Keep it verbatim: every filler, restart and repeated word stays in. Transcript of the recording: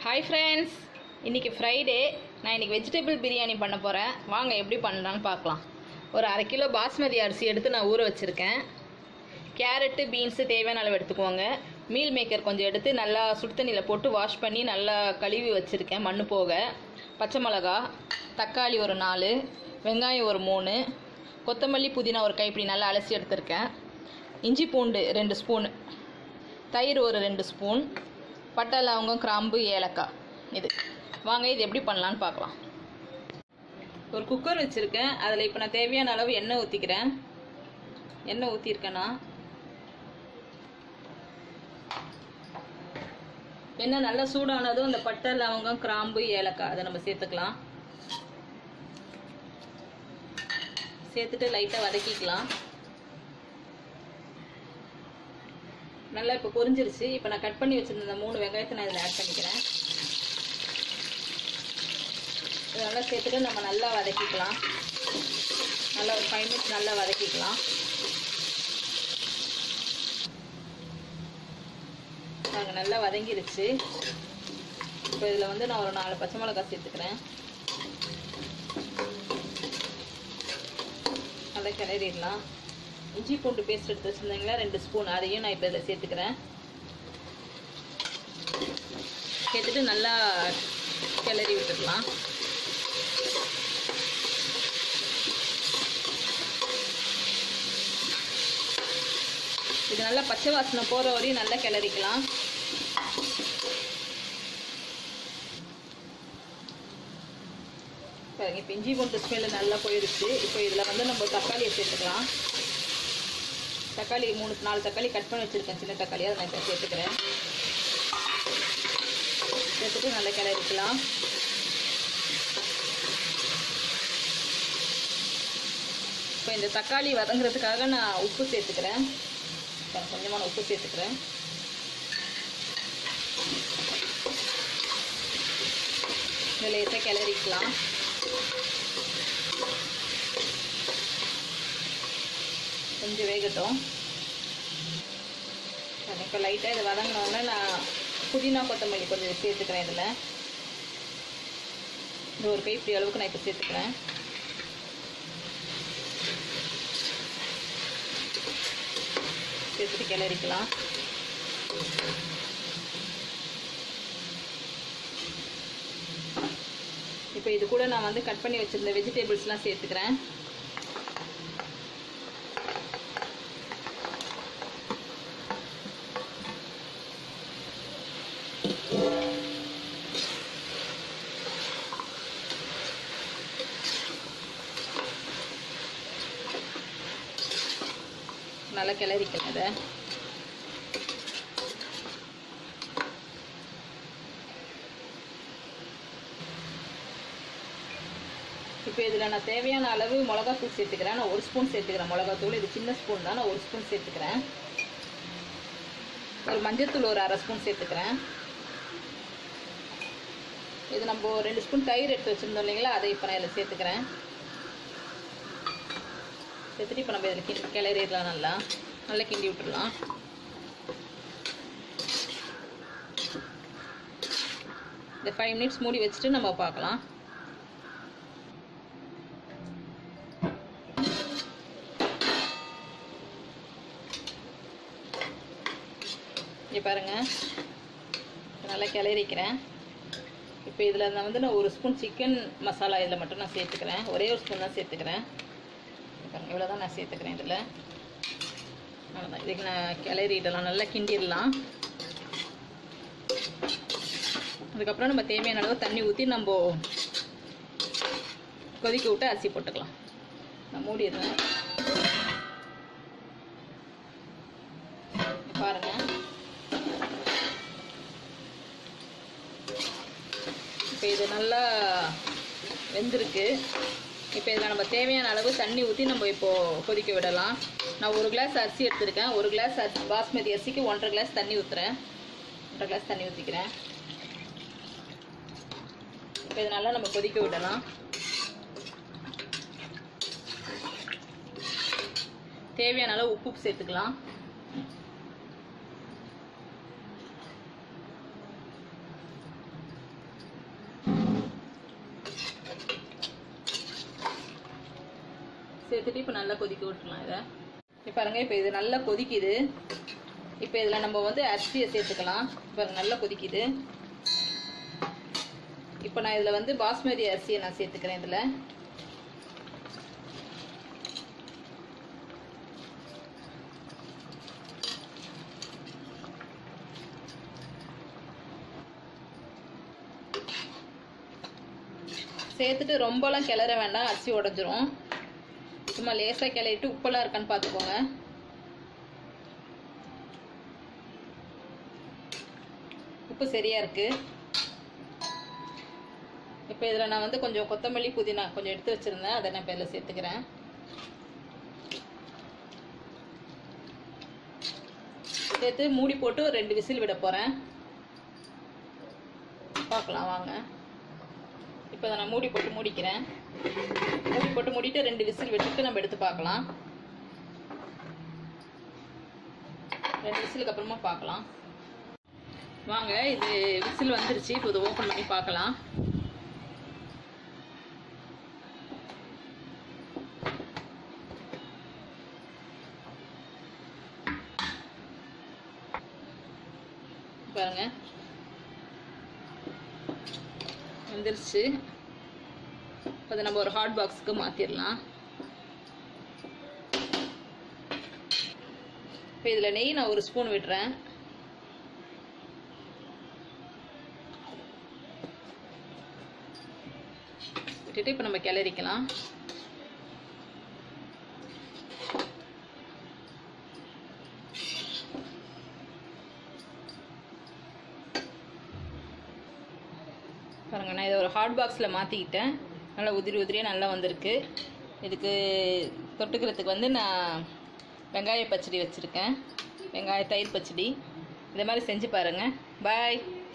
Hi friends, இன்னைக்கு Friday. நான் இன்னைக்கு வெஜிடபிள் பிரியாணி பண்ண போறேன். வாங்க எப்படி பண்ணலாம்னு பார்க்கலாம். ஒரு அரை கிலோ பாஸ்மதி அரிசி எடுத்து நான் ஊற வச்சிருக்கேன். கேரட், பீன்ஸ் தேவையான அளவு எடுத்துக்கோங்க. மீல் மேக்கர் கொஞ்சம் எடுத்து நல்லா சுடு தண்ணியில போட்டு வாஷ் பண்ணி நல்லா கழுவி வச்சிருக்கேன் மண்ணு போக. பச்சை மிளகாய், தக்காளி ஒரு நாலு, வெங்காயம் ஒரு மூணு, கொத்தமல்லி புதினா ஒரு கைப்பிடி நல்லா அலசி எடுத்துருக்கேன். இஞ்சி பூண்டு ரெண்டு ஸ்பூன், தயிர் ஒரு ரெண்டு ஸ்பூன், பட்டை லவங்கம் கிராம்பு ஏலக்காய். இது வாங்க இது எப்படி பண்ணலான்னு பார்க்கலாம். ஒரு குக்கர் வச்சுருக்கேன். அதில் இப்போ நான் தேவையான அளவு எண்ணெய் ஊற்றிக்கிறேன். எண்ணெய் ஊற்றிருக்கேன்னா எண்ணெய் நல்லா சூடானதும் இந்த பட்டை லவங்கம் கிராம்பு ஏலக்காய் அதை நம்ம சேர்த்துக்கலாம். சேர்த்துட்டு லைட்டாக வதக்கிக்கலாம். நல்லா இப்போ பொரிஞ்சிருச்சு. இப்போ நான் கட் பண்ணி வச்சிருந்த மூணு வெங்காயத்தை நான் இதில் ஆட் பண்ணிக்கிறேன். நல்லா சேர்த்துட்டு நம்ம நல்லா வதக்கிக்கலாம். நல்லா ஒரு ஃபைவ் மினிட்ஸ் நல்லா வதக்கிக்கலாம். நாங்கள் நல்லா வதங்கிருச்சு. இப்போ இதில் வந்து நான் ஒரு நாலு பச்சை மிளகாய் சேர்த்துக்கிறேன். நல்லா கிளறிடலாம். இஞ்சி பூண்டு பேஸ்ட் எடுத்து வச்சுருந்தீங்களா ரெண்டு ஸ்பூன், அதையும் நான் இப்போ இதில் சேர்த்துக்கிறேன். சேர்த்துட்டு நல்லா கிளறி விட்டுடலாம். இது நல்லா பச்சை வாசனை போகிற வரையும் நல்லா கிளறிக்கலாம். பாருங்க இப்போ இஞ்சி பூண்டு ஸ்மெல்லு நல்லா போயிடுச்சு. இப்போ இதில் வந்து நம்ம தக்காளியை சேர்த்துக்கலாம். தக்காளி மூணு நாலு தக்காளி கட் பண்ணி வச்சுருக்கேன், சின்ன தக்காளி, அதை நான் இப்போ சேர்த்துக்கிறேன். சேர்த்துட்டு நல்லா கிளறிக்கலாம். இப்போ இந்த தக்காளி வதங்குறதுக்காக நான் உப்பு சேர்த்துக்கிறேன். கொஞ்சமான உப்பு சேர்த்துக்கிறேன். இதில் லேசாக கிளறிக்கலாம். கொஞ்சம் வேகட்டும். இப்போ லைட்டாக இதை வதங்கினோடனே நான் புதினா கொத்தமல்லி கொஞ்சம் சேர்த்துக்கிறேன். இதில் இந்த ஒரு கைப்பிடி அளவுக்கு நான் இப்போ சேர்த்துக்கிறேன். சேர்த்துட்டு கிளறிக்கலாம். இப்போ இது கூட நான் வந்து கட் பண்ணி வச்சிருந்த வெஜிடபிள்ஸ்லாம் சேர்த்துக்கிறேன். நல்லா கிளறிக்கலாம். இதை இப்போ இதில் நான் தேவையான அளவு மிளகாத்தூள் சேர்த்துக்கிறேன். நான் ஒரு ஸ்பூன் சேர்த்துக்கிறேன் மிளகாத்தூள். இது சின்ன ஸ்பூன் தான், நான் ஒரு ஸ்பூன் சேர்த்துக்கிறேன். ஒரு மஞ்சத்தூள் ஒரு அரை ஸ்பூன் சேர்த்துக்கிறேன். இது நம்ம ரெண்டு ஸ்பூன் தயிர் எடுத்து வச்சுருந்தோம் இல்லைங்களா, அதை இப்போ நான் இதில் சேர்த்துக்கிறேன். சேர்த்துட்டு இப்போ நம்ம இதில் கிண்டி கிளறிடலாம். நல்லா நல்லா கிண்டி விட்டுடலாம். இந்த ஃபைவ் மினிட்ஸ் மூடி வச்சுட்டு நம்ம பார்க்கலாம். இங்கே பாருங்கள், நல்லா கிளறிக்கிறேன். இப்போ இதில் நான் வந்து நான் ஒரு ஸ்பூன் சிக்கன் மசாலா இதில் மட்டும் நான் சேர்த்துக்கிறேன். ஒரே ஒரு ஸ்பூன் தான் சேர்த்துக்கிறேன். இவ்வளோ தான் நான் சேர்த்துக்கிறேன். இதில் அவ்வளோதான். இதுக்கு நான் கிளறிடலாம், நல்லா கிண்டிடலாம். அதுக்கப்புறம் நம்ம தேவையான அளவு தண்ணி ஊற்றி நம்ம கொதிக்க விட்டு அரிசி போட்டுக்கலாம். நான் மூடிடுறேன். பாருங்கள், இப்போ இது நல்லா வெந்திருக்கு. இப்போ இதில் நம்ம தேவையான அளவு தண்ணி ஊற்றி நம்ம இப்போது கொதிக்க விடலாம். நான் ஒரு கிளாஸ் அரிசி எடுத்துருக்கேன். ஒரு கிளாஸ் அரிசி பாஸ்மதி அரிசிக்கு ஒன்றரை கிளாஸ் தண்ணி ஊற்றுறேன். ஒன்றரை கிளாஸ் தண்ணி ஊற்றிக்கிறேன். இப்போ இது நல்லா நம்ம கொதிக்க விடலாம். தேவையான அளவு உப்பு சேர்த்துக்கலாம். சேர்த்துட்டு இப்போ நல்லா கொதிக்க விட்டுலாம் இதை. இப்போ பாருங்க, இப்போ இது நல்லா கொதிக்குது. இப்போ இதில் நம்ம வந்து அரிசியை சேர்த்துக்கலாம். இப்போ நல்லா கொதிக்குது. இப்போ நான் இதில் வந்து பாஸ்மதி அரிசியை நான் சேர்த்துக்கிறேன். இதில் சேர்த்துட்டு ரொம்பலாம் கிளற வேண்டாம், அரிசி உடஞ்சிரும். சும்மா லேசாக கிளறிட்டு உப்பெல்லாம் இருக்கான்னு பார்த்துக்கோங்க. உப்பு சரியா இருக்கு. இப்போ இதில் நான் வந்து கொஞ்சம் கொத்தமல்லி புதினா கொஞ்சம் எடுத்து வச்சிருந்தேன், அதை நான் இப்போ இதில் சேர்த்துக்கிறேன். சேர்த்து மூடி போட்டு ஒரு ரெண்டு விசில் விட போகிறேன். பார்க்கலாம் வாங்க. இப்போ நான் மூடி போட்டு மூடிக்கிறேன். மூடி போட்டு மூடிட்டு ரெண்டு விசில் விட்டுட்டு நம்ம எடுத்து பார்க்கலாம். ரெண்டு விசிலுக்கு அப்புறமா பார்க்கலாம் வாங்க. இது விசில் வந்துருச்சு. இப்போ இதை ஓப்பன் பண்ணி பார்க்கலாம். பாருங்க, வந்துருச்சு. இப்போ அதை நம்ம ஒரு ஹாட் பாக்ஸுக்கு மாற்றிடலாம். இப்போ இதில் நெய் நான் ஒரு ஸ்பூன் விடுறேன். விட்டுட்டு இப்போ நம்ம கிளறிக்கலாம். பாருங்க, நான் இதை ஒரு ஹாட் பாக்ஸில் மாற்றிக்கிட்டேன். நல்லா உதிரி உதிரியாக நல்லா வந்திருக்கு. இதுக்கு தொட்டுக்கிறதுக்கு வந்து நான் வெங்காய பச்சடி வச்சுருக்கேன். வெங்காய தயிர் பச்சடி. இதை மாதிரி செஞ்சு பாருங்கள். பாய்.